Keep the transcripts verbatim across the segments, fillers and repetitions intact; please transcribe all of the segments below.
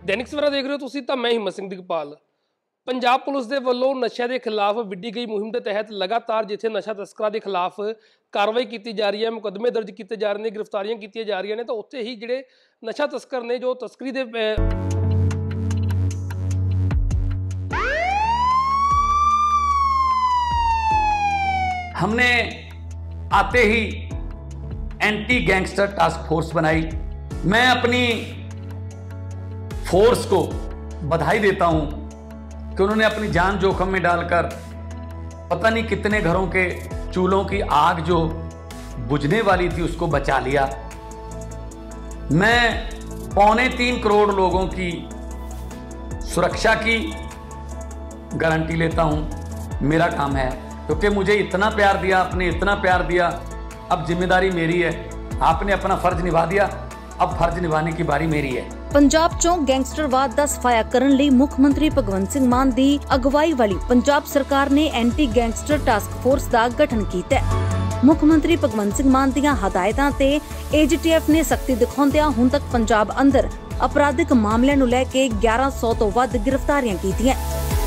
दैनिक सवेरा देख रहे हो तुसीं तां मैं हिम्मत सिंह दिगपाल। पंजाब पुलिस दे वल्लों नशे के खिलाफ विड्डी गई मुहिम के तहत लगातार जिथे नशा तस्करां के खिलाफ कार्रवाई की जा रही है, मुकदमे दर्ज किए जा रहे हैं, गिरफ्तारियां की जा रही हैं, तो उत्थे ही जिहड़े नशा तस्कर ने जो तस्करी दे हमने आते ही एंटी गैंगस्टर टास्क फोर्स बनाई। मैं अपनी फोर्स को बधाई देता हूं कि उन्होंने अपनी जान जोखिम में डालकर पता नहीं कितने घरों के चूल्हों की आग जो बुझने वाली थी उसको बचा लिया। मैं पौने तीन करोड़ लोगों की सुरक्षा की गारंटी लेता हूं। मेरा काम है, क्योंकि मुझे इतना प्यार दिया, आपने इतना प्यार दिया, अब जिम्मेदारी मेरी है। आपने अपना फर्ज निभा दिया, अब फर्ज निभाने की बारी मेरी है। पंजाब चों गैंगस्टरवाद ਦਾ ਸਫਾਇਆ ਕਰਨ ਲਈ ਮੁੱਖ ਮੰਤਰੀ ਭਗਵੰਤ ਸਿੰਘ ਮਾਨ ਦੀ ਅਗਵਾਈ ਵਾਲੀ ਪੰਜਾਬ ਸਰਕਾਰ ਨੇ ਐਂਟੀ ਗੈਂਗਸਟਰ ਟਾਸਕ ਫੋਰਸ ਦਾ ਗਠਨ ਕੀਤਾ ਹੈ। ਮੁੱਖ ਮੰਤਰੀ ਭਗਵੰਤ ਸਿੰਘ ਮਾਨ ਦੀਆਂ ਹਦਾਇਤਾਂ ਤੇ ਏਜੀਟੀਐਫ ਨੇ ਸਖਤੀ ਦਿਖਾਉਂਦਿਆਂ ਹੁਣ ਤੱਕ ਪੰਜਾਬ ਅੰਦਰ ਅਪਰਾਧਿਕ ਮਾਮਲਿਆਂ ਨੂੰ ਲੈ ਕੇ ਗਿਆਰਾਂ ਸੌ ਤੋਂ ਵੱਧ ਗ੍ਰਿਫਤਾਰੀਆਂ ਕੀਤੀਆਂ,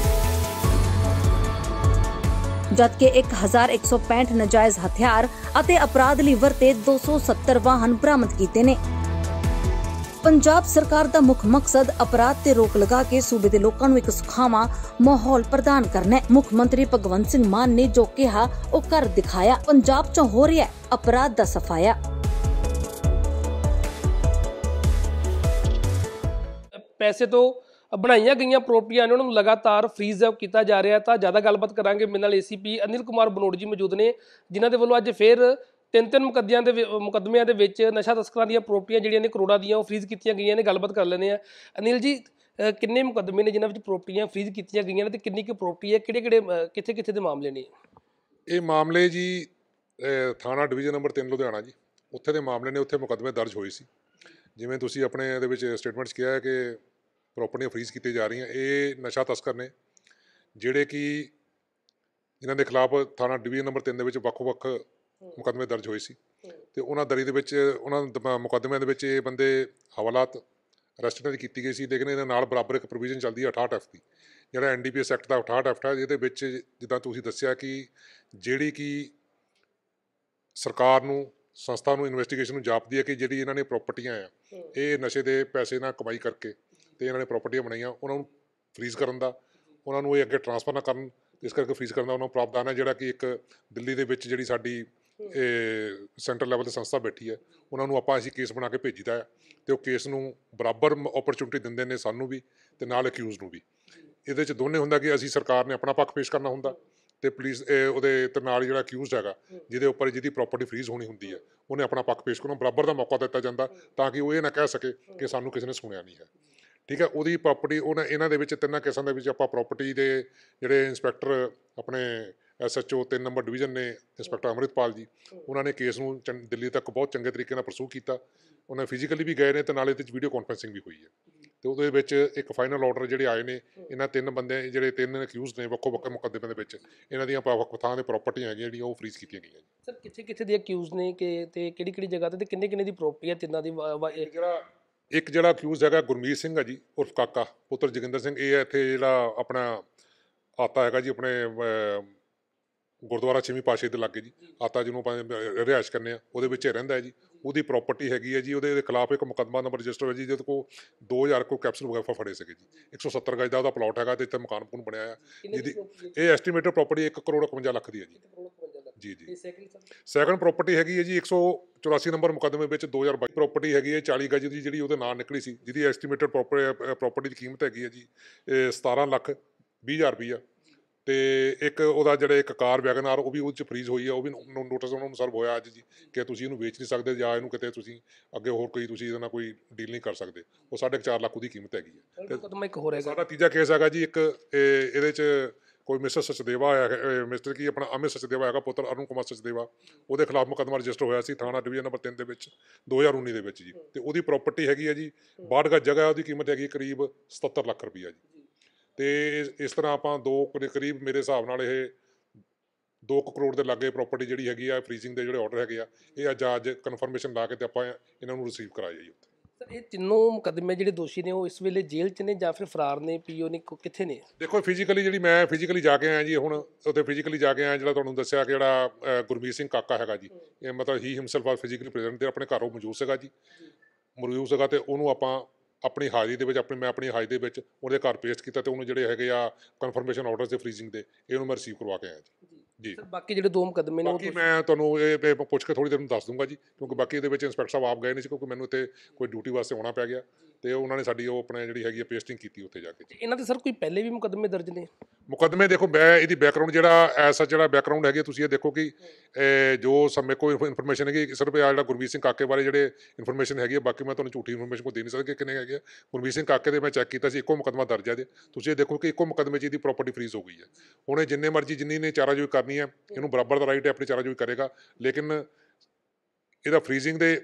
ਜਦਕਿ ਇੱਕ ਹਜ਼ਾਰ ਇੱਕ ਸੌ ਪੈਂਹਠ ਨਜਾਇਜ਼ ਹਥਿਆਰ ਅਤੇ ਅਪਰਾਧ ਲਈ ਵਰਤੇ ਦੋ ਸੌ ਸੱਤਰ ਵਾਹਨ ਬਰਾਮਦ ਕੀਤੇ ਨੇ। पंजाब सरकार का मुख्य मकसद अपराध ते रोक लगा के सूबे के लोगों को एक सुखावा माहौल प्रदान करना है। मुख्य मंत्री भगवंत सिंह मान ने जो कहा वो कर दिखाया। पंजाब चो हो रहा है अपराध का सफाया। पैसे तो ਬਣਾਈਆਂ ਗਈਆਂ ਪ੍ਰੋਪਰਟੀਆਂ ਇਹਨਾਂ ਨੂੰ ਲਗਾਤਾਰ ਫ੍ਰੀਜ਼ ਕੀਤਾ ਜਾ ਰਿਹਾ। ਤਾਂ ਜ਼ਿਆਦਾ ਗੱਲਬਾਤ ਕਰਾਂਗੇ ਮੇਰੇ ਨਾਲ ਏਸੀਪੀ ਅਨਿਲ ਕੁਮਾਰ ਬਨੋੜ ਜੀ ਮੌਜੂਦ ਨੇ, ਜਿਨ੍ਹਾਂ ਦੇ ਵੱਲੋਂ ਅੱਜ ਫਿਰ ਤਿੰਨ ਤਿੰਨ ਮੁਕੱਦਿਆਂ ਦੇ ਮੁਕੱਦਮਿਆਂ ਦੇ ਵਿੱਚ ਨਸ਼ਾ ਤਸਕਰਾਂ ਦੀਆਂ ਪ੍ਰੋਪਰਟੀਆਂ ਜਿਹੜੀਆਂ ਨੇ ਕਰੋੜਾਂ ਦੀਆਂ ਉਹ ਫ੍ਰੀਜ਼ ਕੀਤੀਆਂ ਗਈਆਂ ਨੇ। ਗੱਲਬਾਤ ਕਰ ਲੈਂਦੇ ਆ। ਅਨਿਲ ਜੀ, ਕਿੰਨੇ ਮੁਕੱਦਮੇ ਨੇ ਜਿਨ੍ਹਾਂ ਵਿੱਚ ਪ੍ਰੋਪਰਟੀਆਂ ਫ੍ਰੀਜ਼ ਕੀਤੀਆਂ ਗਈਆਂ ਨੇ ਤੇ ਕਿੰਨੀ ਕੁ ਪ੍ਰੋਪਰਟੀ ਹੈ, ਕਿਹੜੇ ਕਿਹੜੇ ਕਿੱਥੇ ਕਿੱਥੇ ਦੇ ਮਾਮਲੇ ਨੇ ਇਹ? ਮਾਮਲੇ ਜੀ ਥਾਣਾ ਡਿਵੀਜ਼ਨ ਨੰਬਰ ਤਿੰਨ ਲੁਧਿਆਣਾ ਜੀ, ਉੱਥੇ ਦੇ ਮਾਮਲੇ ਨੇ। ਉੱਥੇ ਮੁਕੱਦਮੇ ਦਰਜ ਹੋਏ ਸੀ। ਜਿਵੇਂ ਤੁਸੀਂ ਆਪਣੇ ਇਹਦੇ ਵਿੱਚ ਸਟੇਟਮੈਂਟਸ ਕਿਹਾ ਹੈ ਕਿ ਪ੍ਰੋਪਰਟੀਆਂ ਫ੍ਰੀਜ਼ ਕੀਤੀਆਂ ਜਾ ਰਹੀਆਂ, ਇਹ ਨਸ਼ਾ ਤਸਕਰ ਨੇ ਜਿਹੜੇ ਕਿ ਜਿਨ੍ਹਾਂ ਦੇ ਖਿਲਾਫ ਥਾਣਾ ਡਿਵੀਜ਼ਨ ਨੰਬਰ ਤਿੰਨ ਦੇ ਵਿੱਚ ਵੱਖ ਵੱਖ ਮੁਕੱਦਮੇ ਦਰਜ ਹੋਏ ਸੀ। ਤੇ ਉਹਨਾਂ ਦਰੀ ਦੇ ਵਿੱਚ ਉਹਨਾਂ ਮੁਕੱਦਮਿਆਂ ਦੇ ਵਿੱਚ ਇਹ ਬੰਦੇ ਹਵਾਲਾਤ ਅਰੈਸਟ ਇਹਨਾਂ ਦੀ ਕੀਤੀ ਗਈ ਸੀ। ਲੇਕਿਨ ਇਹਦੇ ਨਾਲ ਬਰਾਬਰ ਇੱਕ ਪ੍ਰੋਵੀਜ਼ਨ ਚੱਲਦੀ ਹੈ ਅਠਾਹਠ ਐਫ ਦੀ, ਜਿਹੜਾ N D P S act ਦਾ ਅਠਾਹਠ ਐਫ ਹੈ, ਜਿਹਦੇ ਵਿੱਚ ਜਿੱਦਾਂ ਤੁਸੀਂ ਦੱਸਿਆ ਕਿ ਜਿਹੜੀ ਕਿ ਸਰਕਾਰ ਨੂੰ ਸੰਸਥਾ ਨੂੰ ਇਨਵੈਸਟੀਗੇਸ਼ਨ ਨੂੰ ਜਾਪਦੀ ਹੈ ਕਿ ਜਿਹੜੀ ਇਹਨਾਂ ਨੇ ਪ੍ਰੋਪਰਟੀਆਂ ਆ ਇਹ ਨਸ਼ੇ ਦੇ ਪੈਸੇ ਨਾਲ ਕਮਾਈ ਕਰਕੇ ਤੇ ਇਹਨਾਂ ਨੇ ਪ੍ਰੋਪਰਟੀਆਂ ਬਣਾਈਆਂ, ਉਹਨਾਂ ਨੂੰ ਫ੍ਰੀਜ਼ ਕਰਨ ਦਾ, ਉਹਨਾਂ ਨੂੰ ਇਹ ਅੱਗੇ ਟਰਾਂਸਫਰ ਨਾ ਕਰਨ, ਇਸ ਕਰਕੇ ਫ੍ਰੀਜ਼ ਕਰਨ ਦਾ ਉਹਨਾਂ ਨੂੰ ਪ੍ਰਾਵਧਾਨ ਹੈ। ਜਿਹੜਾ ਕਿ ਇੱਕ ਦਿੱਲੀ ਦੇ ਵਿੱਚ ਜਿਹੜੀ ਸਾਡੀ ਸੈਂਟਰਲ ਲੈਵਲ 'ਤੇ ਸੰਸਥਾ ਬੈਠੀ ਹੈ, ਉਹਨਾਂ ਨੂੰ ਆਪਾਂ ਅਸੀਂ ਕੇਸ ਬਣਾ ਕੇ ਭੇਜੀਦਾ ਹੈ ਅਤੇ ਉਹ ਕੇਸ ਨੂੰ ਬਰਾਬਰ ਓਪਰਚੁਨਿਟੀ ਦਿੰਦੇ ਨੇ ਸਾਨੂੰ ਵੀ ਅਤੇ ਨਾਲ ਅਕਿਊਜ਼ ਨੂੰ ਵੀ। ਇਹਦੇ 'ਚ ਦੋਨੇ ਹੁੰਦਾ ਕਿ ਅਸੀਂ ਸਰਕਾਰ ਨੇ ਆਪਣਾ ਪੱਖ ਪੇਸ਼ ਕਰਨਾ ਹੁੰਦਾ ਅਤੇ ਪੁਲਿਸ ਉਹਦੇ ਤੇ ਨਾਲ ਜਿਹੜਾ ਅਕਿਊਜ਼ਡ ਹੈਗਾ ਜਿਹਦੇ ਉੱਪਰ ਜਿਹਦੀ ਪ੍ਰੋਪਰਟੀ ਫ੍ਰੀਜ਼ ਹੋਣੀ ਹੁੰਦੀ ਹੈ ਉਹਨੇ ਆਪਣਾ ਪੱਖ ਪੇਸ਼ ਕਰਨਾ, ਬਰਾਬਰ ਦਾ ਮੌਕਾ ਦਿੱਤਾ ਜਾਂਦਾ ਤਾਂ ਕਿ ਉਹ ਇਹ ਨਾ ਕਹਿ ਸਕੇ ਕਿ ਸਾਨੂੰ ਕਿਸੇ ਨੇ ਸੁਣਿਆ ਨਹੀਂ ਹੈ। ਠੀਕ ਹੈ, ਉਹਦੀ ਪ੍ਰੋਪਰਟੀ ਉਹਨਾਂ ਇਹਨਾਂ ਦੇ ਵਿੱਚ ਤਿੰਨਾਂ ਕੇਸਾਂ ਦੇ ਵਿੱਚ ਆਪਾਂ ਪ੍ਰੋਪਰਟੀ ਦੇ ਜਿਹੜੇ ਇੰਸਪੈਕਟਰ ਆਪਣੇ ਐਸ ਐਚ ਓ ਤਿੰਨ ਨੰਬਰ ਡਿਵੀਜ਼ਨ ਨੇ ਇੰਸਪੈਕਟਰ ਅੰਮ੍ਰਿਤਪਾਲ ਜੀ, ਉਹਨਾਂ ਨੇ ਕੇਸ ਨੂੰ ਚੰ ਦਿੱਲੀ ਤੱਕ ਬਹੁਤ ਚੰਗੇ ਤਰੀਕੇ ਨਾਲ ਪਰਸੂ ਕੀਤਾ। ਉਹਨਾਂ ਫਿਜ਼ੀਕਲੀ ਵੀ ਗਏ ਨੇ ਅਤੇ ਨਾਲੇ ਇਹਦੇ 'ਚ ਵੀਡੀਓ ਕਾਨਫਰੰਸਿੰਗ ਵੀ ਹੋਈ ਹੈ ਅਤੇ ਉਹਦੇ ਵਿੱਚ ਇੱਕ ਫਾਈਨਲ ਆਰਡਰ ਜਿਹੜੇ ਆਏ ਨੇ। ਇਹਨਾਂ ਤਿੰਨ ਬੰਦੇ ਜਿਹੜੇ ਤਿੰਨ ਅਕਿਊਜ਼ਡ ਨੇ ਵੱਖੋ ਵੱਖ ਮੁਕੱਦਮਿਆਂ ਦੇ ਵਿੱਚ, ਇਹਨਾਂ ਦੀਆਂ ਵੱਖ ਥਾਂ ਦੇ ਪ੍ਰੋਪਰਟੀਆਂ ਹੈਗੀਆਂ ਜਿਹੜੀਆਂ ਉਹ ਫ੍ਰੀਜ਼ ਕੀਤੀਆਂ ਗਈਆਂ। ਸਰ ਕਿੱਥੇ ਕਿੱਥੇ ਦੇ ਅਕਿਊਜ਼ ਨੇ ਕਿ ਅਤੇ ਕਿਹੜੀ ਕਿਹੜੀ ਜਗ੍ਹਾ 'ਤੇ ਅਤੇ ਕਿੰਨੇ ਕਿੰਨੇ ਦੀ ਪ੍ਰੋਪਰਟੀ ਹੈ ਤਿੰਨਾਂ ਦੀ? ਜਿਹੜਾ ਇੱਕ ਜਿਹੜਾ ਅਕਿਊਜ਼ ਹੈਗਾ ਗੁਰਮੀਤ ਸਿੰਘ ਆ ਜੀ ਉਰਫ ਕਾਕਾ ਪੁੱਤਰ ਜੋਗਿੰਦਰ ਸਿੰਘ, ਇਹ ਇੱਥੇ ਜਿਹੜਾ ਆਪਣਾ ਆਤਾ ਹੈਗਾ ਜੀ ਆਪਣੇ ਗੁਰਦੁਆਰਾ ਛੇਵੀਂ ਪਾਤਸ਼ਾਹੀ ਦੇ ਲਾਗੇ ਜੀ, ਆਤਾ ਜਿਹਨੂੰ ਆਪਾਂ ਰਿਹਾਇਸ਼ ਕਰਨੇ ਆ ਉਹਦੇ ਵਿੱਚ ਰਹਿੰਦਾ ਹੈ ਜੀ। ਉਹਦੀ ਪ੍ਰੋਪਰਟੀ ਹੈਗੀ ਹੈ ਜੀ, ਉਹਦੇ ਖਿਲਾਫ ਇੱਕ ਮੁਕੱਦਮਾ ਨੰਬਰ ਰਜਿਸਟਰ ਹੋਇਆ ਜੀ, ਜਿਹਦੇ ਕੋਲ ਦੋ ਹਜ਼ਾਰ ਕੋਈ ਕੈਪਸੂਲ ਵਗੈਰਾ ਫੜੇ ਸੀਗੇ ਜੀ। ਇੱਕ ਸੌ ਸੱਤਰ ਗਜ ਦਾ ਉਹਦਾ ਪਲਾਟ ਹੈਗਾ ਅਤੇ ਇੱਥੇ ਮਕਾਨ ਮਕੂਨ ਬਣਿਆ ਆ, ਜਿਹਦੀ ਇਹ ਐਸਟੀਮੇਟਡ ਪ੍ਰੋਪਰਟੀ ਇੱਕ ਕਰੋੜ ਇਕਵੰਜਾ ਲੱਖ ਦੀ ਹੈ ਜੀ। ਜੀ ਜੀ ਸੈਕਿੰਡ ਪ੍ਰੋਪਰਟੀ ਹੈਗੀ ਹੈ ਜੀ ਇੱਕ ਸੌ ਚੁਰਾਸੀ ਨੰਬਰ ਮੁਕੱਦਮੇ ਵਿੱਚ ਦੋ ਹਜ਼ਾਰ ਬਾਈ ਪ੍ਰੋਪਰਟੀ ਹੈਗੀ ਹੈ ਚਾਲੀ ਗਜ ਦੀ, ਜਿਹੜੀ ਉਹਦੇ ਨਾਂ ਨਿਕਲੀ ਸੀ, ਜਿਹਦੀ ਐਸਟੀਮੇਟਡ ਪ੍ਰੋਪਰ ਪ੍ਰੋਪਰਟੀ ਦੀ ਕੀਮਤ ਹੈਗੀ ਹੈ ਜੀ ਸਤਾਰਾਂ ਲੱਖ ਵੀਹ ਹਜ਼ਾਰ ਰੁਪਈਆ। ਅਤੇ ਇੱਕ ਉਹਦਾ ਜਿਹੜਾ ਇੱਕ ਕਾਰ ਵੈਗਨਾਰ ਉਹ ਵੀ ਉਹਦੇ 'ਚ ਫ੍ਰੀਜ਼ ਹੋਈ ਆ, ਉਹ ਵੀ ਨੋਟਿਸ ਉਹਨਾਂ ਨੂੰ ਸਰਵ ਹੋਇਆ ਅੱਜ ਜੀ ਕਿ ਤੁਸੀਂ ਇਹਨੂੰ ਵੇਚ ਨਹੀਂ ਸਕਦੇ ਜਾਂ ਇਹਨੂੰ ਕਿਤੇ ਤੁਸੀਂ ਅੱਗੇ ਹੋਰ ਕੋਈ ਤੁਸੀਂ ਇਹਦੇ ਨਾਲ ਕੋਈ ਡੀਲ ਨਹੀਂ ਕਰ ਸਕਦੇ। ਉਹ ਸਾਢੇ ਚਾਰ ਲੱਖ ਉਹਦੀ ਕੀਮਤ ਹੈਗੀ ਹੈ। ਸਾਡਾ ਤੀਜਾ ਕੇਸ ਹੈਗਾ ਜੀ ਇੱਕ ਇਹਦੇ 'ਚ ਕੋਈ ਮਿਸਟਰ ਸਚਦੇਵਾ ਹੈ, ਮਿਸਟਰ ਕੀ ਆਪਣਾ ਅਮਿਤ ਸਚਦੇਵਾ ਹੈਗਾ ਪੁੱਤਰ ਅਰੁਣ ਕੁਮਾਰ ਸਚਦੇਵਾ, ਉਹਦੇ ਖਿਲਾਫ ਮੁਕੱਦਮਾ ਰਜਿਸਟਰ ਹੋਇਆ ਸੀ ਥਾਣਾ ਡਿਵੀਜ਼ਨ ਨੰਬਰ ਤਿੰਨ ਦੇ ਵਿੱਚ ਦੋ ਹਜ਼ਾਰ ਉੱਨੀ ਦੇ ਵਿੱਚ ਜੀ। ਅਤੇ ਉਹਦੀ ਪ੍ਰੋਪਰਟੀ ਹੈਗੀ ਹੈ ਜੀ ਬਾਹਠ ਗਜ ਜਗ੍ਹਾ, ਉਹਦੀ ਕੀਮਤ ਹੈਗੀ ਕਰੀਬ ਸਤੱਤਰ ਲੱਖ ਰੁਪਈਆ ਜੀ। ਅਤੇ ਇਸ ਤਰ੍ਹਾਂ ਆਪਾਂ ਦੋ ਕਰੀਬ ਮੇਰੇ ਹਿਸਾਬ ਨਾਲ ਇਹ ਦੋ ਕੁ ਕਰੋੜ ਦੇ ਲਾਗੇ ਪ੍ਰੋਪਰਟੀ ਜਿਹੜੀ ਹੈਗੀ ਆ ਫ੍ਰੀਜ਼ਿੰਗ ਦੇ ਜਿਹੜੇ ਆਰਡਰ ਹੈਗੇ ਆ ਇਹ ਅੱਜ ਅੱਜ ਕਨਫਰਮੇਸ਼ਨ ਲਾ ਕੇ ਅਤੇ ਆਪਾਂ ਇਹਨਾਂ ਨੂੰ ਰਿਸੀਵ ਕਰਾਇਆ ਜੀ ਉੱਥੇ। ਸਰ ਇਹ ਤਿੰਨੋਂ ਮੁਕੱਦਮੇ ਜਿਹੜੇ ਦੋਸ਼ੀ ਨੇ ਉਹ ਇਸ ਵੇਲੇ ਜੇਲ੍ਹ 'ਚ ਨੇ ਜਾਂ ਫਿਰ ਫਰਾਰ ਨੇ, ਪੀਓ ਨੇ, ਕਿੱਥੇ ਨੇ? ਦੇਖੋ ਫਿਜ਼ੀਕਲੀ ਜਿਹੜੀ ਮੈਂ ਫਿਜ਼ੀਕਲੀ ਜਾ ਕੇ ਆਇਆ ਜੀ, ਹੁਣ ਉੱਥੇ ਫਿਜ਼ੀਕਲੀ ਜਾ ਕੇ ਆਇਆ, ਜਿਹੜਾ ਤੁਹਾਨੂੰ ਦੱਸਿਆ ਕਿ ਜਿਹੜਾ ਗੁਰਮੀਤ ਸਿੰਘ ਕਾਕਾ ਹੈਗਾ ਜੀ, ਇਹ ਮਤਲਬ ਹੀ ਹਿਮਸੈਲਫ ਵਾਸ ਫਿਜ਼ੀਕਲੀ ਪ੍ਰੈਜ਼ੈਂਟ, ਤੇ ਆਪਣੇ ਘਰੋਂ ਮੌਜੂਦ ਸੀਗਾ ਜੀ, ਮੌਜੂਦ ਸੀਗਾ, ਤੇ ਉਹਨੂੰ ਆਪਾਂ ਆਪਣੀ ਹਾਜ਼ਰੀ ਦੇ ਵਿੱਚ ਆਪਣੀ ਮੈਂ ਆਪਣੀ ਹਾਜ਼ਰੀ ਦੇ ਵਿੱਚ ਉਹਦੇ ਘਰ ਪੇਸ਼ ਕੀਤਾ, ਤੇ ਉਹਨੂੰ ਜਿਹੜੇ ਹੈਗੇ ਆ ਕਨਫਰਮੇਸ਼ਨ ਆਰਡਰਸ ਦੇ ਫਰੀਜ਼ਿੰਗ ਦੇ, ਇਹਨੂੰ ਮੈਂ ਰਿਸੀਵ ਕਰਵਾ ਕੇ ਆਇਆ ਜੀ। ਜੀ ਸਰ ਬਾਕੀ ਜਿਹੜੇ ਦੋ ਮੁਕੱਦਮੇ ਨੇ ਬਾਕੀ ਮੈਂ ਤੁਹਾਨੂੰ ਇਹ ਪੁੱਛ ਕੇ ਥੋੜੀ ਦੇਰ ਨੂੰ ਦੱਸ ਦੂੰਗਾ ਜੀ, ਕਿਉਂਕਿ ਬਾਕੀ ਇਹਦੇ ਵਿੱਚ ਇੰਸਪੈਕਟਰ ਸਾਹਿਬ ਆਪ ਗਏ ਨਹੀਂ ਸੀ, ਕਿਉਂਕਿ ਮੈਨੂੰ ਇੱਥੇ ਕੋਈ ਡਿਊਟੀ ਵਾਸਤੇ ਆਉਣਾ ਪੈ ਗਿਆ, ਤੇ ਉਹਨਾਂ ਨੇ ਸਾਡੀ ਉਹ ਆਪਣੇ ਜਿਹੜੀ ਹੈਗੀ ਪੇਸਟਿੰਗ ਕੀਤੀ ਉੱਥੇ ਜਾ ਕੇ। ਇਹਨਾਂ ਦੇ ਸਰ ਕੋਈ ਪਹਿਲੇ ਵੀ ਮੁਕੱਦਮੇ ਦਰਜ ਨੇ? ਮੁਕੱਦਮੇ ਦੇਖੋ ਮੈਂ ਇਹਦੀ ਬੈਕਗਰਾਊਂਡ ਜਿਹੜਾ ਐਸਾ ਜਿਹੜਾ ਬੈਕਗਰਾਊਂਡ ਹੈਗੀ, ਤੁਸੀਂ ਇਹ ਦੇਖੋ ਕਿ ਜੋ ਸਮੇਂ ਕੋਈ ਇਨਫੋਰਮੇਸ਼ਨ ਹੈਗੀ ਸਿਰਫ ਆ ਜਿਹੜਾ ਗੁਰਮੀਤ ਸਿੰਘ ਕਾਕੇ ਬਾਰੇ ਜਿਹੜੇ ਇਨਫੋਰਮੇਸ਼ਨ ਹੈਗੀ, ਬਾਕੀ ਮੈਂ ਤੁਹਾਨੂੰ ਝੂਠੀ ਇਨਫੋਰਮੇਸ਼ਨ ਕੋਈ ਦੇ ਨਹੀਂ ਸਕਦਾ ਕਿੰਨੇ ਹੈਗੇ ਆ। ਗੁਰਮੀਤ ਸਿੰਘ ਕਾਕੇ ਦੇ ਮੈਂ ਚੈੱਕ ਕੀਤਾ ਸੀ, ਇੱਕੋ ਮੁਕੱਦਮਾ ਦਰਜ ਹੈ ਦੇ, ਤੁਸੀਂ ਇਹ ਦੇਖੋ ਕਿ ਇੱਕੋ ਮੁਕੱਦਮੇ 'ਚ ਇਹਦੀ ਪ੍ਰੋਪਰਟੀ ਫਰੀਜ਼ ਹੋ ਗਈ ਹੈ। ਉਹਨੇ ਜਿੰਨੇ ਮਰਜ਼ੀ ਜਿੰਨੀ ਨੇ ਚਾਰਾਜੋਈ ਕਰਨੀ ਹੈ, ਇਹਨੂੰ ਬਰਾਬਰ ਦਾ ਰਾਈਟ ਹੈ, ਆਪਣੀ ਚਾਰਾਜੋਈ ਕਰੇਗਾ, ਲੇਕਿਨ ਇਹਦਾ ਫਰੀਜ਼ਿੰਗ ਦੇ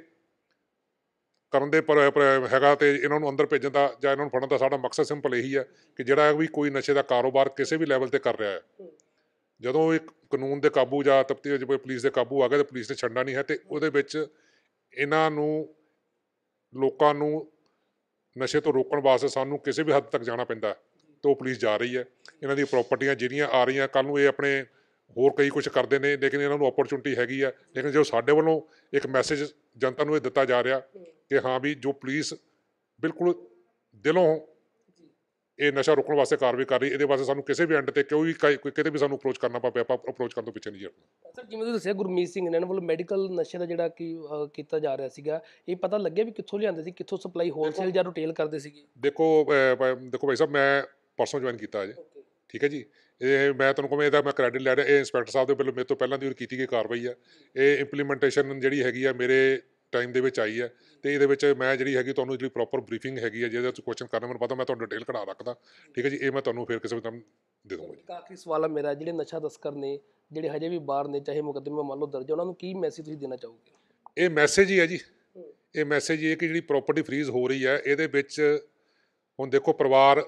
ਕਰਨ ਦੇ ਪਰ ਹੈਗਾ, ਤੇ ਇਹਨਾਂ ਨੂੰ ਅੰਦਰ ਭੇਜਣ ਦਾ ਜਾਂ ਇਹਨਾਂ ਨੂੰ ਫੜਨ ਦਾ ਸਾਡਾ ਮਕਸਦ ਸਿੰਪਲ ਇਹੀ ਹੈ ਕਿ ਜਿਹੜਾ ਵੀ ਕੋਈ ਨਸ਼ੇ ਦਾ ਕਾਰੋਬਾਰ ਕਿਸੇ ਵੀ ਲੈਵਲ ਤੇ ਕਰ ਰਿਹਾ ਹੈ, ਜਦੋਂ ਇੱਕ ਕਾਨੂੰਨ ਦੇ ਕਾਬੂ ਜਾਂ ਤਫਤੀਸ਼ ਪੁਲਿਸ ਦੇ ਕਾਬੂ ਆ ਗਿਆ, ਤੇ ਪੁਲਿਸ ਨੇ ਛੱਡਣਾ ਨਹੀਂ ਹੈ, ਤੇ ਉਹਦੇ ਵਿੱਚ ਇਹਨਾਂ ਨੂੰ ਲੋਕਾਂ ਨੂੰ ਨਸ਼ੇ ਤੋਂ ਰੋਕਣ ਵਾਸਤੇ ਸਾਨੂੰ ਕਿਸੇ ਵੀ ਹੱਦ ਤੱਕ ਜਾਣਾ ਪੈਂਦਾ, ਤੇ ਉਹ ਪੁਲਿਸ ਜਾ ਰਹੀ ਹੈ। ਇਹਨਾਂ ਦੀਆਂ ਪ੍ਰਾਪਰਟੀਆਂ ਜਿਹੜੀਆਂ ਆ ਰਹੀਆਂ, ਕੱਲ੍ਹ ਨੂੰ ਇਹ ਆਪਣੇ ਹੋਰ ਕਈ ਕੁਛ ਕਰਦੇ ਨੇ, ਲੇਕਿਨ ਇਹਨਾਂ ਨੂੰ ਓਪਰਚੁਨਿਟੀ ਹੈਗੀ ਹੈ। ਲੇਕਿਨ ਜੋ ਸਾਡੇ ਵੱਲੋਂ ਇੱਕ ਮੈਸੇਜ ਜਨਤਾ ਨੂੰ ਇਹ ਦਿੱਤਾ ਜਾ ਰਿਹਾ ਕਿ ਹਾਂ ਵੀ ਜੋ ਪੁਲਿਸ ਬਿਲਕੁਲ ਦਿਲੋਂ ਇਹ ਨਸ਼ਾ ਰੋਕਣ ਵਾਸਤੇ ਕਾਰਵਾਈ ਕਰ ਰਹੀ, ਇਹਦੇ ਵਾਸਤੇ ਸਾਨੂੰ ਕਿਸੇ ਵੀ ਐਂਡ ਤੇ ਕੋਈ ਵੀ ਕਿਤੇ ਵੀ ਸਾਨੂੰ ਅਪਰੋਚ ਕਰਨਾ ਪਵੇ, ਆਪਾਂ ਅਪਰੋਚ ਕਰਨ ਤੋਂ ਪਿੱਛੇ ਨਹੀਂ ਹਟਣਾ। ਸਰ ਜਿਵੇਂ ਤੁਸੀਂ ਦੱਸਿਆ ਗੁਰਮੀਤ ਸਿੰਘ ਇਹਨਾਂ ਵੱਲੋਂ ਮੈਡੀਕਲ ਨਸ਼ੇ ਦਾ ਜਿਹੜਾ ਕਿ ਕੀਤਾ ਜਾ ਰਿਹਾ ਸੀਗਾ, ਇਹ ਪਤਾ ਲੱਗਿਆ ਵੀ ਕਿੱਥੋਂ ਲਿਆਉਂਦੇ ਸੀ, ਕਿੱਥੋਂ ਸਪਲਾਈ ਹੋਲਸੇਲ ਜਾਂ ਰਿਟੇਲ ਕਰਦੇ ਸੀਗੇ? ਦੇਖੋ ਦੇਖੋ ਭਾਈ ਸਾਹਿਬ, ਮੈਂ ਪਰਸੋਂ ਜੁਆਇਨ ਕੀਤਾ ਅਜੇ, ਠੀਕ ਹੈ ਜੀ। ਇਹ ਮੈਂ ਤੁਹਾਨੂੰ ਕਹਾਂ ਇਹਦਾ ਮੈਂ ਕ੍ਰੈਡਿਟ ਲੈ ਰਿਹਾ, ਇਹ ਇੰਸਪੈਕਟਰ ਸਾਹਿਬ ਦੇ ਵੱਲੋਂ ਮੇਰੇ ਤੋਂ ਪਹਿਲਾਂ ਦੀ ਕੀਤੀ ਗਈ ਕਾਰਵਾਈ ਹੈ। ਇਹ ਇੰਪਲੀਮੈਂਟੇਸ਼ਨ ਜਿਹੜੀ ਹੈਗੀ ਆ ਮੇਰੇ ਟਾਈਮ ਦੇ ਵਿੱਚ ਆਈ ਹੈ, ਤੇ ਇਹਦੇ ਵਿੱਚ ਮੈਂ ਜਿਹੜੀ ਹੈਗੀ ਤੁਹਾਨੂੰ ਜਿਹੜੀ ਪ੍ਰੋਪਰ ਬਰੀਫਿੰਗ ਹੈਗੀ ਹੈ, ਜਿਹਦੇ ਵਿੱਚ ਕੁਐਸਚਨ ਕਰਨਾ ਮੈਨੂੰ ਪਤਾ, ਮੈਂ ਤੁਹਾਨੂੰ ਡਿਟੇਲ ਕਢਾ ਰੱਖਦਾ, ਠੀਕ ਹੈ ਜੀ। ਇਹ ਮੈਂ ਤੁਹਾਨੂੰ ਫਿਰ ਕਿਸੇ ਵੀ ਟਾਈਮ ਦੇ ਦੂੰਗਾ ਜੀ। ਆਖਰੀ ਸਵਾਲ ਹੈ ਮੇਰਾ, ਜਿਹੜੇ ਨਸ਼ਾ ਤਸਕਰ ਨੇ, ਜਿਹੜੇ ਹਜੇ ਵੀ ਬਾਹਰ ਨੇ, ਚਾਹੇ ਮੁਕੱਦਮੇ ਮੰਨ ਲਓ ਦਰਜ, ਉਹਨਾਂ ਨੂੰ ਕੀ ਮੈਸੇਜ ਤੁਸੀਂ ਦੇਣਾ ਚਾਹੋਗੇ? ਇਹ ਮੈਸੇਜ ਹੀ ਹੈ ਜੀ, ਇਹ ਮੈਸੇਜ ਇਹ ਕਿ ਜਿਹੜੀ ਪ੍ਰੋਪਰਟੀ ਫਰੀਜ਼ ਹੋ ਰਹੀ ਹੈ, ਇਹਦੇ ਵਿੱਚ ਹੁਣ ਦੇਖੋ ਪਰਿਵਾਰ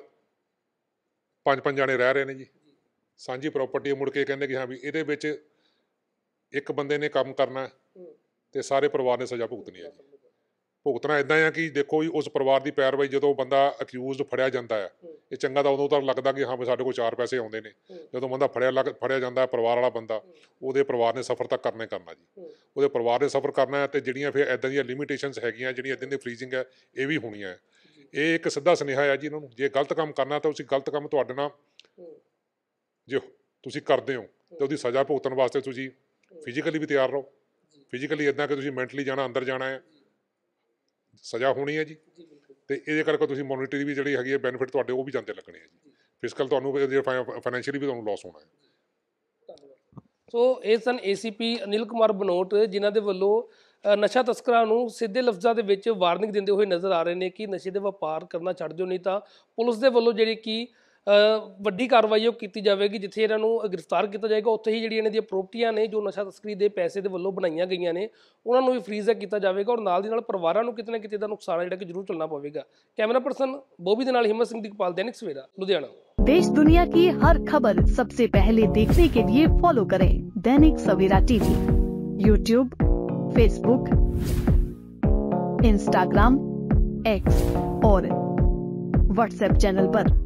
ਪੰਜ ਪੰਜ ਜਾਣੇ ਰਹਿ ਰਹੇ ਨੇ ਜੀ, ਸਾਂਝੀ ਪ੍ਰਾਪਰਟੀ, ਮੁੜ ਕੇ ਕਹਿੰਦੇ ਕਿ ਹਾਂ ਵੀ ਇਹਦੇ ਵਿੱਚ ਇੱਕ ਬੰਦੇ ਨੇ ਕੰਮ ਕਰਨਾ ਤੇ ਸਾਰੇ ਪਰਿਵਾਰ ਨੇ ਸਜ਼ਾ ਭੁਗਤਣੀ ਹੈ ਜੀ। ਭੁਗਤਣਾ ਇੱਦਾਂ ਆ ਕਿ ਦੇਖੋ ਜੀ, ਉਸ ਪਰਿਵਾਰ ਦੀ ਪੈਰਵਾਈ ਜਦੋਂ ਬੰਦਾ ਅਕਿਊਜ਼ਡ ਫੜਿਆ ਜਾਂਦਾ ਹੈ, ਇਹ ਚੰਗਾ ਤਾਂ ਉਦੋਂ ਤਾਂ ਲੱਗਦਾ ਕਿ ਹਾਂ ਵੀ ਸਾਡੇ ਕੋਲ ਚਾਰ ਪੈਸੇ ਆਉਂਦੇ ਨੇ, ਜਦੋਂ ਬੰਦਾ ਫੜਿਆ ਲੱਗ ਫੜਿਆ ਜਾਂਦਾ ਪਰਿਵਾਰ ਵਾਲਾ ਬੰਦਾ, ਉਹਦੇ ਪਰਿਵਾਰ ਨੇ ਸਫ਼ਰ ਤਾਂ ਕਰਨਾ ਹੀ ਕਰਨਾ ਜੀ, ਉਹਦੇ ਪਰਿਵਾਰ ਨੇ ਸਫ਼ਰ ਕਰਨਾ ਹੈ। ਤੇ ਜਿਹੜੀਆਂ ਫਿਰ ਇੱਦਾਂ ਦੀਆਂ ਲਿਮਿਟੇਸ਼ਨਸ ਹੈਗੀਆਂ, ਜਿਹੜੀਆਂ ਇੱਦਾਂ ਦੀ ਫਰੀਜ਼ਿੰਗ ਹੈ, ਇਹ ਵੀ ਹੋਣੀਆਂ ਹੈ। ਇਹ ਇੱਕ ਸਿੱਧਾ ਸੁਨੇਹਾ ਹੈ ਜੀ ਇਹਨਾਂ ਨੂੰ, ਜੇ ਗਲਤ ਕੰਮ ਕਰਨਾ ਤਾਂ ਤੁਸੀਂ ਗਲਤ ਕੰਮ ਤੁਹਾਡੇ ਨਾਲ ਜੇ ਤੁਸੀਂ ਕਰਦੇ ਹੋ ਤਾਂ ਉਹਦੀ ਸਜ਼ਾ ਭੁਗਤਣ ਵਾਸਤੇ ਤੁਸੀਂ ਫਿਜ਼ੀਕਲੀ ਵੀ ਤਿਆਰ ਰਹੋ। ਫਿਜ਼ੀਕਲੀ ਇੱਦਾਂ ਕਿ ਤੁਸੀਂ ਮੈਂਟਲੀ ਜਾਣਾ, ਅੰਦਰ ਜਾਣਾ ਹੈ, ਸਜ਼ਾ ਹੋਣੀ ਹੈ ਜੀ, ਤੇ ਇਹਦੇ ਕਰਕੇ ਤੁਸੀਂ ਮੋਨੀਟਰੀ ਵੀ ਜਿਹੜੀ ਹੈਗੀ ਹੈ ਬੈਨੀਫਿਟ ਤੁਹਾਡੇ ਉਹ ਵੀ ਜਾਂਦੇ ਲੱਗਣੇ ਹੈ ਜੀ। ਫਿਜ਼ੀਕਲ ਤੁਹਾਨੂੰ ਫਾਈਨੈਂਸ਼ੀਅਲੀ ਵੀ ਤੁਹਾਨੂੰ ਲਾਸ ਹੋਣਾ ਹੈ। ਸੋ ਇਹ ਸਨ ਏ ਸੀ ਪੀ ਅਨਿਲ ਕੁਮਾਰ ਬਨੋਟ, ਜਿਨ੍ਹਾਂ ਦੇ ਵੱਲੋਂ ਨਸ਼ਾ ਤਸਕਰਾਂ ਨੂੰ ਸਿੱਧੇ ਲਫ਼ਜ਼ਾਂ ਦੇ ਵਿੱਚ ਵਾਰਨਿੰਗ ਦਿੰਦੇ ਹੋਏ ਨਜ਼ਰ ਆ ਰਹੇ ਨੇ ਕਿ ਨਸ਼ੇ ਦੇ ਵਪਾਰ ਕਰਨਾ ਛੱਡ ਦਿਓ, ਨਹੀਂ ਤਾਂ ਪੁਲਿਸ ਦੇ ਵੱਲੋਂ ਜਿਹੜੀ ਕਿ ਵੱਡੀ ਕਾਰਵਾਈ ਉਹ ਕੀਤੀ ਜਾਵੇਗੀ। ਜਿੱਥੇ ਇਹਨਾਂ ਨੂੰ ਗ੍ਰਿਫਤਾਰ ਕੀਤਾ ਜਾਏਗਾ, ਉੱਥੇ ਹੀ ਜਿਹੜੀਆਂ ਇਹਨਾਂ ਦੀਆਂ ਪ੍ਰੋਪਰਟੀਆਂ ਨੇ ਜੋ ਨਸ਼ਾ ਤਸਕਰੀ ਦੇ ਪੈਸੇ ਦੇ ਵੱਲੋਂ ਬਣਾਈਆਂ ਗਈਆਂ ਨੇ, ਉਹਨਾਂ ਨੂੰ ਵੀ ਫਰੀਜ਼ ਕੀਤਾ ਜਾਵੇਗਾ, ਔਰ ਨਾਲ ਦੀ ਨਾਲ ਪਰਿਵਾਰਾਂ ਨੂੰ ਕਿਤੇ ਨਾ ਕਿਤੇ ਦਾ ਨੁਕਸਾਨ ਜਿਹੜਾ ਕਿ ਜ਼ਰੂਰ ਝੱਲਣਾ ਪਵੇਗਾ। ਕੈਮਰਾ ਪਰਸਨ ਬੋਬੀ ਦੇ ਨਾਲ ਹਿੰਮਤ ਸਿੰਘ ਦੀਪਾਲ, दैनिक सवेरा, लुधियाना। देश दुनिया की हर खबर सबसे पहले देखने के लिए फॉलो करें Dainik Savera TV, YouTube, Facebook, Instagram, X और व्हाट्सएप चैनल पर।